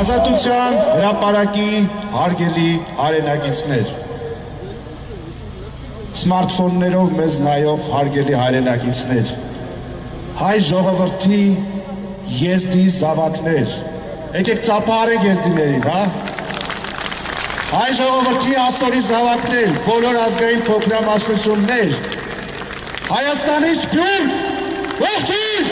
Ազատության հրապարակի հարգելի հայրենակիցներ, սմարթֆոններով մեզ նայող հարգելի հայրենակիցներ, հայ ժողովրդի եզդի զավակներ, եկեք ծափահարենք եզդիներին, հա? Հայ ժողովրդի ասորի զավակներ, բոլոր ազգային փոքրամասնություններ, Հայաստանի սփյուռք, ողջույն!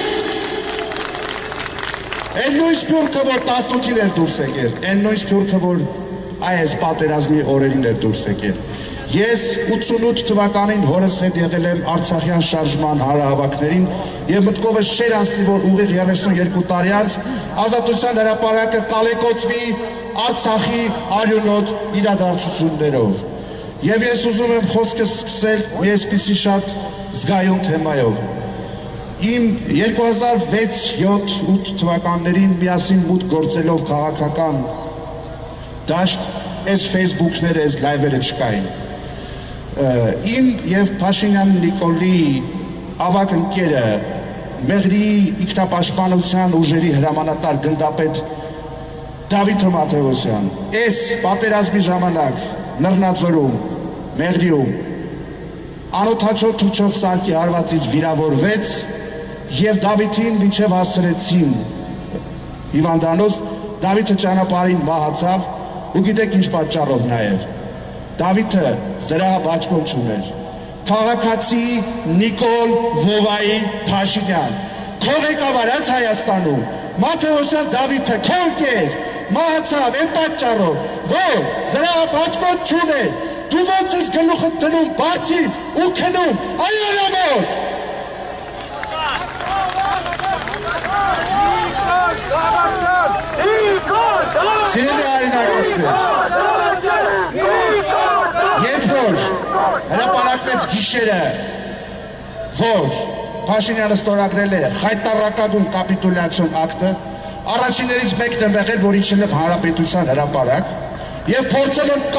Այն նույն սփյուռքը, որ 18-ին էր դուրս եկել, այն նույն սփյուռքը, որ այս պատերազմի օրերին էր դուրս եկել։ Ես 88 թվականին հորս հետ եղել եմ Արցախյան շարժման հանրահավաքներին եւ մտքովս չէր անցնի, որ ուղիղ 32 տարի անց Ազատության հրապարակը կալեկոծվի Արցախի արյունոտ իրադարձություններով։ Եվ ես ուզում եմ խոսքս սկսել մի այսպիսի շատ զգայուն թեմայով։ Իմ 2006-7 թվականներին միասին մուտք գործելով քաղաքական դաշտ, այս Facebook-ները, այս լայվերը չկային։ Իմ եւ Փաշինյան Նիկոլի ավագ ընկերը, Մեղրի ինքնապաշտպանության ուժերի հրամանատար գնդապետ Դավիթ Մաթեոսյան, այս պատերազմի ժամանակ Լեռնաձորում, Մեղրիում անօթաչո թուչող սարքի հարվածից վիրավորվեց եւ Դավիթին մինչեւ հասցրեցին հիվանդանոց, Դավիթը ճանապարհին մահացավ ու գիտեք ինչ պատճառով նաեւ Դավիթը զրահաբաճկոն չուներ քաղաքացի Նիկոլ Վովայի Փաշինյան քո ղեկավարած Հայաստանում Մաթեոսյան Դավիթը քո ընկեր մահացավ այն պատճառով որ զրահաբաճկոն չուներ դու ոնց ես գլուխը դնում բարձին ու քնում այո մոտ Սիրելի հայրենակիցներ, երբ որ հրապարակվեց գիշերը, որ Փաշինյանը ստորագրել է խայտառակագույն կապիտուլյացիոն ակտը, առաջիններից մեկն եմ եղել, որ իջել եմ Հանրապետության հրապարակ եւ փորձել եմ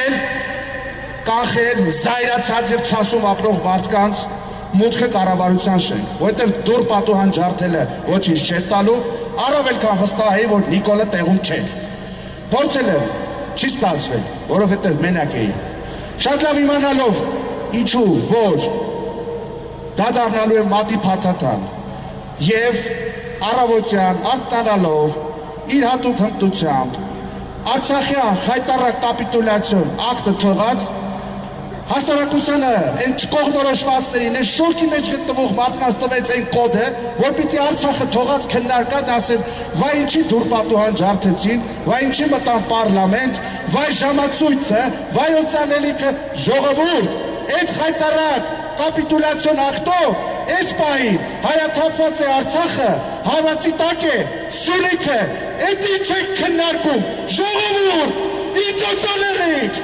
կանխել զայրացած եւ ցասում ապրող մարդկանց մուտքը կառավարության շենք, որովհետեւ դուր պատուհան ջարդելը ոչինչ չէր տալու, առավել քան վստահ էի, որ Նիկոլը տեղում չէ։ Փորձել եմ, չի ստացվել, որովհետեւ մենակ էի։ Շատ լավ իմանալով, ինչու, որ դա դառնալու է մատի փաթաթան եւ առավոտյան արթնանալով իր հատուկ հմտությամբ Արցախյան խայտառակ կապիտուլյացիոն ակտը թողած հասարակությանը այն չկողնորոշվածներին, այն շոկի մեջ գտնվող մարդկանց տվեց այն կոդը, որ պիտի Արցախը թողած քննարկան ասել, վայ ինչի դուր պատուհան ջարդեցին, վայ ինչի մտան պարլամենտ, վայ ժամացույցը, վայ օծանելիքը, ժողովուրդ, այդ խայտառակ կապիտուլյացիոն ակտով, այս պահին հայաթափված է Արցախը, հավացի տակ է, Սյունիքը, այդ ինչ եք քննարկում, ժողովուրդ, ինչ օծաներիք,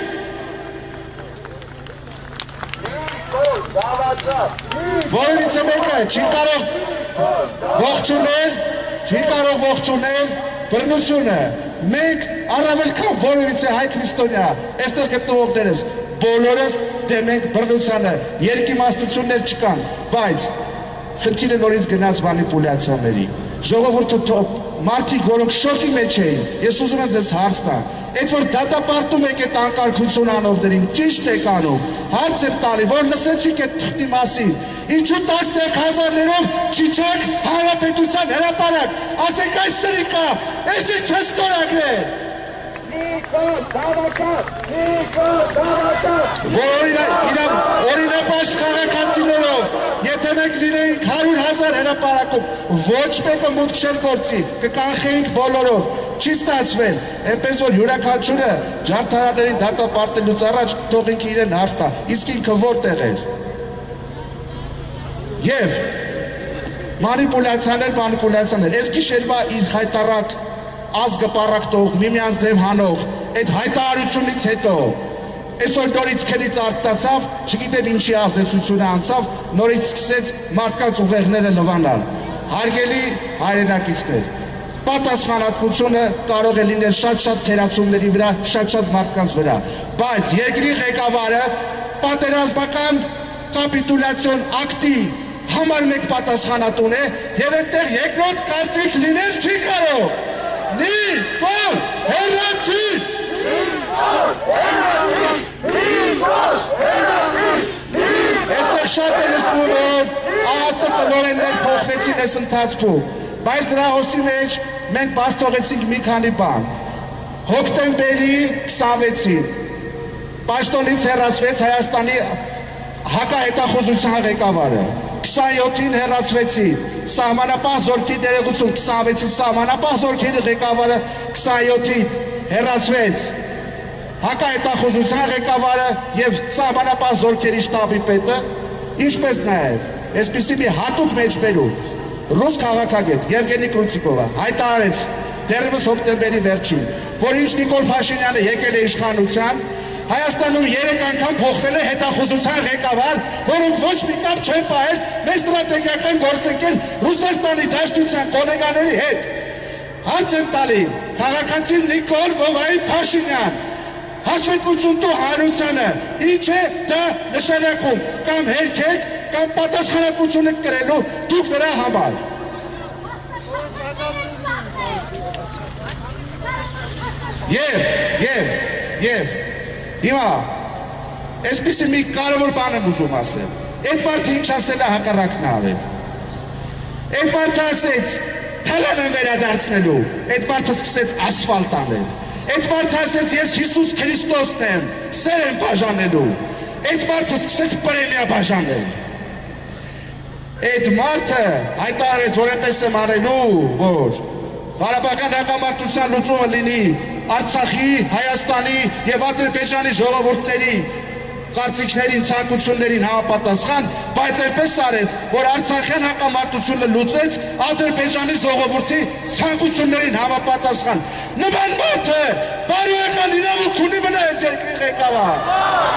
Որևիցե մեկը չի կարող ողջունել բռնությունը, մենք առավել քան որևիցե հայ քրիստոնյա, այստեղ գտնվողներս, բոլորս դեմ ենք բռնությանը, երկիմաստություններ չկան, բայց խնդիրը նորից գնաց մանիպուլյացիաների, ժողովուրդը մարդիկ, որոնք շոկի մեջ էին, ես ուզում եմ ձեզ հարց տամ, այդ որ դատապարտում եք այդ անկարգություն անողներին, ճիշտ եք անում, հարց եմ տալի, որ լսեցիք այդ թղթի մասին, ինչու 10,000-ներով չիջեք Հանրապետության հրապարակ, ասեք այս սրիկա, այսի չես ստորագրել։ Օրինապաշտ քաղաքացիներով, եթե մենք լինեինք 100,000 հրապարակում, ոչ մեկը մուտք չէր գործի, կկանխեինք բոլորով, չի ստացվել, այնպես որ յուրաքանչյուրը ջարդարաններին դատապարտելուց առաջ թող ինքը իրեն հարց տա, իսկ ինքը որտեղ էր։ Եվ մանիպուլյացիաներ, այս գիշերվա իր խայտառակ ազգը պառակտող, միմյանց դեմ հանող, այդ հայտարարությունից հետո, այսօր նորից քնից արտացավ, չգիտեմ ինչի ազդեցությունը անցավ, նորից սկսեց մարդկանց ուղեղները լվանալ։ Հարգելի հայրենակիցներ, պատասխանատվությունը կարող է լինել շատ-շատ թերացումների վրա, շատ-շատ մարդկանց վրա, բայց երկրի ղեկավարը պատերազմական կապիտուլյացիոն ակտի համար մեկ պատասխանատուն է եւ այդտեղ երկրորդ կարծիք լինել չի կարող։ Նիկոլ Հերացին Այստեղ շատ է լսվում, որ ԱԱՑ տնօրեններ փոխվեցին այս ընթացքում, բայց դրա հոսի մեջ մենք բաց թողեցինք մի քանի բան։ Հոկտեմբերի 26-ին պաշտոնից հեռացվեց Հայաստանի հակահետախուզության ղեկավարը, 27-ին հեռացվեցին սահմանապահ զորքի ներողություն 26-ին սահմանապահ զորքի ղեկավարը, 27-ին հեռացվեց հակահետախուզության ղեկավարը եւ սահմանապահ զորքերի շտաբի պետը, ինչպես նաեւ այսպիսի մի հատուկ մեջբերում ռուս քաղաքագետ Եվգենի Կրուցիկովը հայտարարեց դեռևս հոկտեմբերի վերջին, որ ինչ Նիկոլ Փաշինյանը եկել է իշխանության, Հայաստանում 3 անգամ փոխվել է հետախուզության ղեկավար, որոնք ոչ մի կապ չեն պահել մեր ստրատեգիական գործընկեր Ռուսաստանի Դաշնության կոլեգաների հետ։ Հարց եմ տալի, քաղաքացի Նիկոլ Փաշինյան, հաշվետվություն տու հանրությանը, ինչ է դա նշանակում, կամ հերքեք, կամ պատասխանատվություն եք կրելու դուք դրա համար։ Եվ հիմա այսպիսի մի կարևոր բան եմ ուզում ասել։ Այդ մարդը ինչ ասել է հակառակն արել։ Այդ մարդը ասեց թալան եմ վերադարձնելու, այդ մարդը սկսեց ասֆալտ անել։ Այդ մարդը ասեց ես Հիսուս Քրիստոսն եմ, սեր եմ բաժանելու։ Այդ մարդը սկսեց պրեմիա բաժանել։ Այդ մարդը հայտարարեց, որ այնպես եմ արելու, որ Ղարաբաղյան հակամարտության լուծումը լինի Արցախի, Հայաստանի եւ Ադրբեջանի ժողովուրդների կարծիքներին, ցանկություններին համապատասխան, բայց այնպես արեց, որ Արցախյան հակամարտությունը լուծեց Ադրբեջանի ժողովրդի ցանկություններին համապատասխան։ Նման մարդը բարոյական իրավունք ունի մնալ այս երկրի ղեկավար։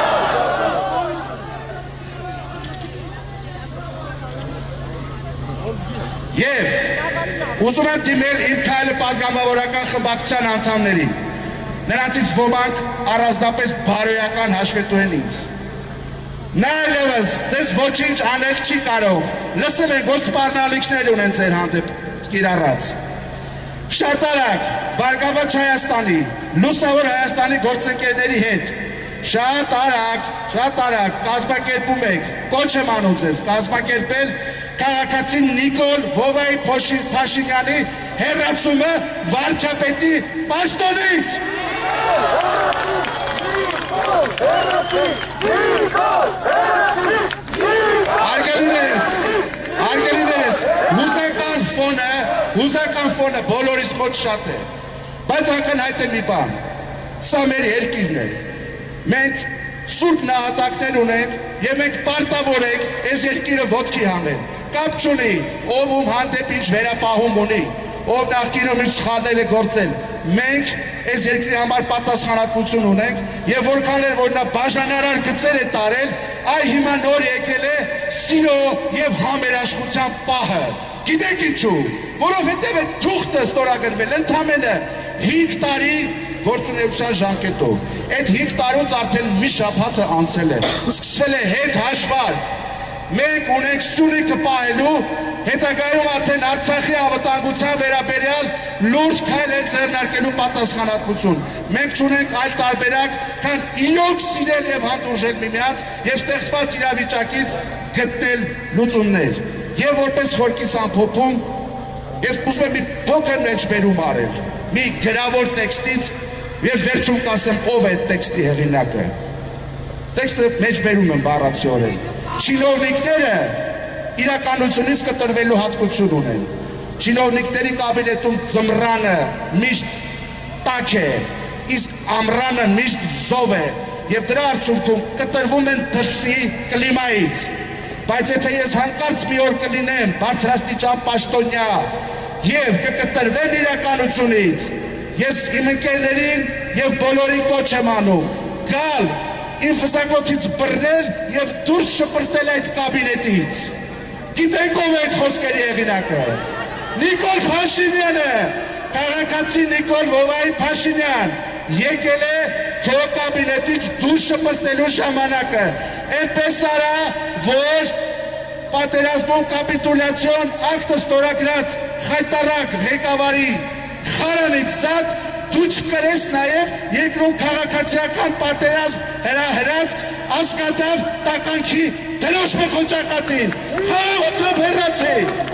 Եվ ուզում եմ դիմել իմ քայլը պատգամավորական խմբակցության անդամներին, նրանցից ոմանք առանձնապես բարոյական հաշվետու են ինձ։ Նա այլևս ձեզ ոչինչ անել չի կարող, լսել եք, որ սպառնալիքներ ունեն ձեր հանդեպ կիրառած։ Շատ արագ Բարգավաճ Հայաստանի, լուսավոր Հայաստանի գործընկերների հետ շատ արագ կազմակերպում եք, կոչ եմ անում ձեզ կազմակերպել քաղաքացի Նիկոլ Փաշինյանի հեռացումը վարչապետի պաշտոնից։ Արգելիներս, հուզական ֆոնը բոլորիս մոտ շատ է, բայց ակնհայտ է մի բան, սա մեր երկիրն է, մենք սուրբ նահատակներ ունենք և մենք պարտավոր ենք այս երկիրը ոտքի հանել, կապ չունի, ով ում հանդեպ ինչ վերապահում ունի, ով նախկինում ինչ սխալներ է գործել, մենք այս երկրի համար պատասխանատվություն ունենք և որքան էր, որ նա բաժանարար գծեր է տարել, այ հիմա նոր եկել է սիրո և համերաշխության պահը, գիտեք ինչու, որովհետև այդ թուղթը ստորագրվել ընդամենը 5 տարի գործունեության ժամկետով, այդ 5 տարուց արդեն մի շաբաթը անցել է, սկսվել է հետ հաշվարկ, մենք ունենք Սյունիքը պահելու, հետագայում արդեն Արցախի անվտանգության վերաբերյալ լուրջ քայլեր ձեռնարկելու պատասխանատվություն։ Մենք չունենք այլ տարբերակ, քան իրոք սիրել և հանդուրժել միմյանց և ստեղծված իրավիճակից գտնել լուծումներ։ Եվ որպես խորքիս ամփոփում, ես ուզում եմ մի փոքր մեջբերում արել, մի գրավոր տեքստից և վերջում կասեմ ով է տեքստի հեղինակը։ Տեքստը մեջբերում եմ բառացիորեն։ Չինովնիկները իրականությունից կտրվելու հատկություն ունեն։ Չինովնիկների կաբինետում ձմռանը միշտ տաք է, իսկ ամռանը միշտ զով է, և դրա արդյունքում կտրվում են թշվի կլիմայից։ Բայց եթե ես հանկարծ մի օր կլինեմ բարձրաստիճան պաշտոնյա և կկտրվեմ իրականությունից, ես իմ ընկերներին և բոլորին կոչ եմ անում, գալ իմ ֆսակոթից բռնել և դուրս շպրտել այդ կաբինետից։ Գիտեք ով է այդ խոսքերի հեղինակը։ Նիկոլ Փաշինյանը, քաղաքացի Նիկոլ Փաշինյան, եկել է քո կաբինետից դուրս շպրտելու ժամանակը։ Այնպես արա, որ պատերազմում կապիտուլյացիոն ակտը ստորագրած խայտարակ ղեկավարի խարանից զատ դու չկրես նաև երկրում քաղաքացիական պատերազմ հրահրած ազգադավ տականքի դրոշ մխոճակատին խաղաղությամբ հեռացեք